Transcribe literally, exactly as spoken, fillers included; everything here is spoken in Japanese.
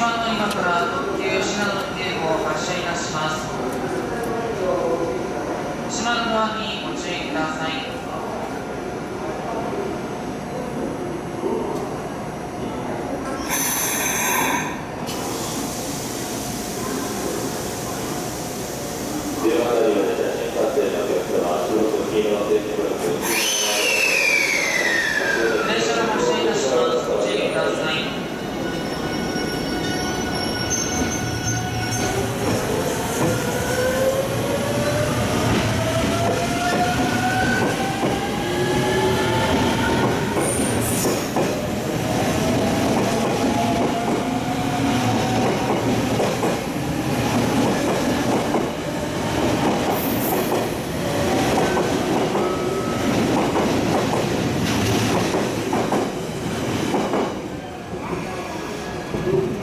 番乗り場から特急しなの急行発車いたします。島のドアにご注意ください。電車の発車いたします。ご注意ください。 うん